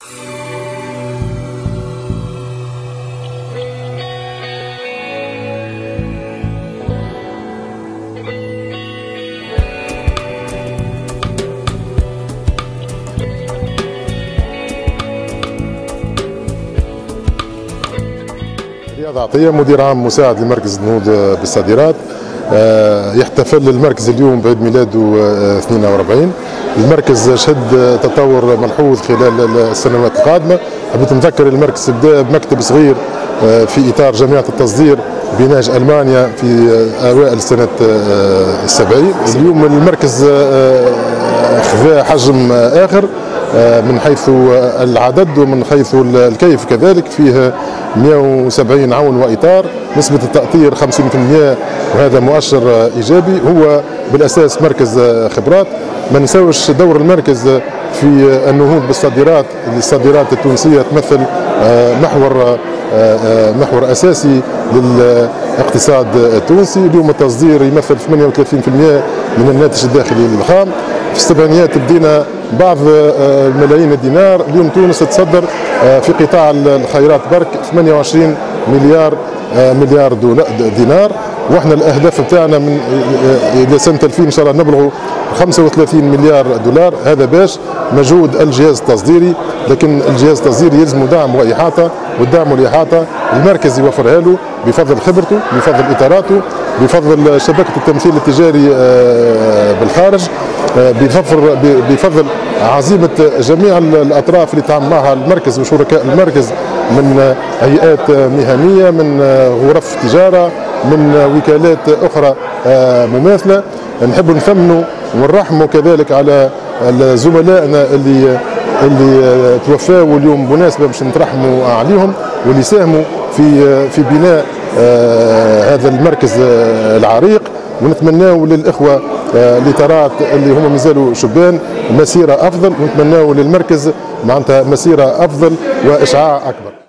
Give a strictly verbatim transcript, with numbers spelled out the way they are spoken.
رياض عطية مدير عام مساعد لمركز النهوض بالصادرات. يحتفل المركز اليوم بعيد ميلاده اثنين وأربعين. المركز شهد تطور ملحوظ خلال السنوات القادمة. حبيت نذكر المركز بدا بمكتب صغير في إطار جامعة التصدير بناج ألمانيا في أوائل سنة السبعين. اليوم المركز خذا حجم آخر من حيث العدد ومن حيث الكيف كذلك. فيه مئة وسبعين عون وإطار، نسبة التأطير خمسين بالمئة وهذا مؤشر إيجابي. هو بالأساس مركز خبرات. ما نساوش دور المركز في النهوض بالصادرات. الصادرات التونسية تمثل محور محور أساسي للاقتصاد التونسي. اليوم التصدير يمثل ثمانية وثلاثين بالمئة من الناتج الداخلي الخام. في السبعينيات بدينا بعض ملايين الدينار. اليوم تونس تصدر في قطاع الخيرات برك ثمانية وعشرين مليار مليار دينار. واحنا الاهداف بتاعنا من الى سنه ألفين ان شاء الله نبلغوا خمسة وثلاثين مليار دولار. هذا باش مجهود الجهاز التصديري، لكن الجهاز التصديري يلزم دعم واحاطه، والدعم والاحاطه المركز يوفرها له بفضل خبرته، بفضل اطاراته، بفضل شبكه التمثيل التجاري بالخارج، بفضل بفضل عزيمه جميع الاطراف اللي تعامل معها المركز وشركاء المركز من هيئات مهنيه، من غرف تجاره، من وكالات اخرى مماثله. نحب نثمنوا ونرحموا كذلك على زملائنا اللي اللي توفاوا اليوم بمناسبه باش نترحموا عليهم، واللي ساهموا في في بناء هذا المركز العريق. ونتمناو للاخوه الاطارات اللي هم مازالوا شبان مسيره افضل، ونتمناو للمركز معناتها مسيره افضل واشعاع اكبر.